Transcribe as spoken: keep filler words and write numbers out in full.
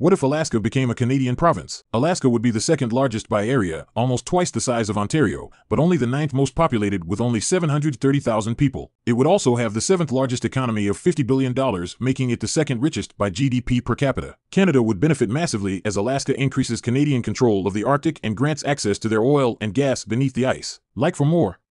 What if Alaska became a Canadian province? Alaska would be the second largest by area, almost twice the size of Ontario, but only the ninth most populated with only seven hundred thirty thousand people. It would also have the seventh largest economy of fifty billion dollars, making it the second richest by G D P per capita. Canada would benefit massively as Alaska increases Canadian control of the Arctic and grants access to their oil and gas beneath the ice. Like for more.